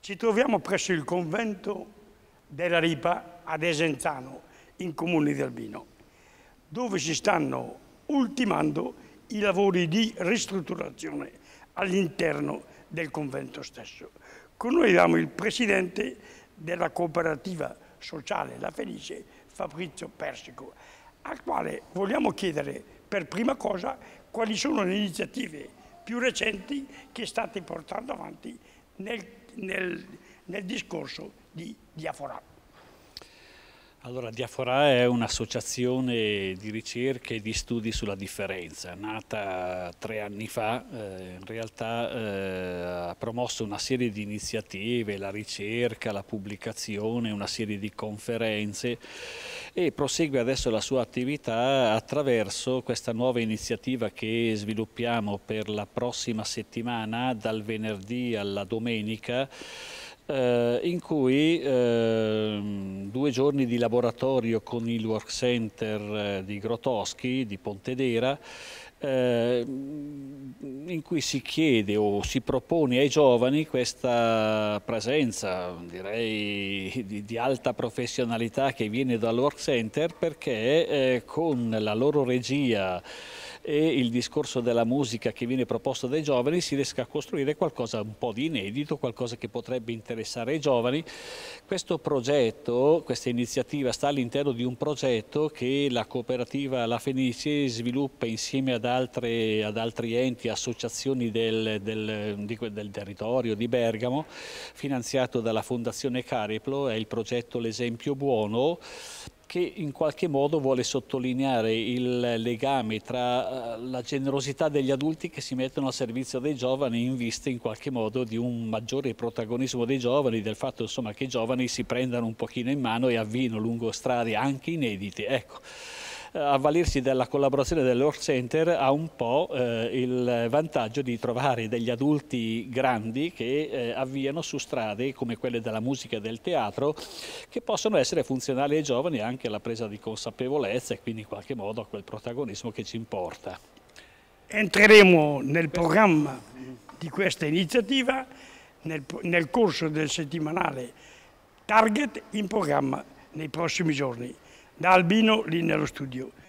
Ci troviamo presso il convento della Ripa a Desenzano, in comune di Albino, dove si stanno ultimando i lavori di ristrutturazione all'interno del convento stesso. Con noi abbiamo il presidente della cooperativa sociale La Fenice, Fabrizio Persico, al quale vogliamo chiedere per prima cosa quali sono le iniziative più recenti che state portando avanti nel discorso di Diaforà. Allora, Diaforà è un'associazione di ricerca e di studi sulla differenza, nata 3 anni fa. In realtà ha promosso una serie di iniziative, la ricerca, la pubblicazione, una serie di conferenze e prosegue adesso la sua attività attraverso questa nuova iniziativa che sviluppiamo per la prossima settimana, dal venerdì alla domenica, in cui 2 giorni di laboratorio con il Work Center di Grotowski, di Pontedera, in cui si chiede o si propone ai giovani questa presenza, direi, di alta professionalità che viene dal Work Center, perché con la loro regia e il discorso della musica che viene proposto dai giovani si riesca a costruire qualcosa un po' di inedito, qualcosa che potrebbe interessare ai giovani. Questo progetto, questa iniziativa sta all'interno di un progetto che la cooperativa La Fenice sviluppa insieme ad altri enti, associazioni del territorio di Bergamo, finanziato dalla Fondazione Cariplo. È il progetto L'Esempio Buono, che in qualche modo vuole sottolineare il legame tra la generosità degli adulti che si mettono al servizio dei giovani in vista in qualche modo di un maggiore protagonismo dei giovani, del fatto insomma che i giovani si prendano un pochino in mano e avviino lungo strade anche inedite. Ecco, avvalersi della collaborazione dell'Work Center ha un po' il vantaggio di trovare degli adulti grandi che avviano su strade come quelle della musica e del teatro, che possono essere funzionali ai giovani anche alla presa di consapevolezza e quindi in qualche modo a quel protagonismo che ci importa. Entreremo nel programma di questa iniziativa nel corso del settimanale Target, in programma nei prossimi giorni. Da Albino, lì nello studio.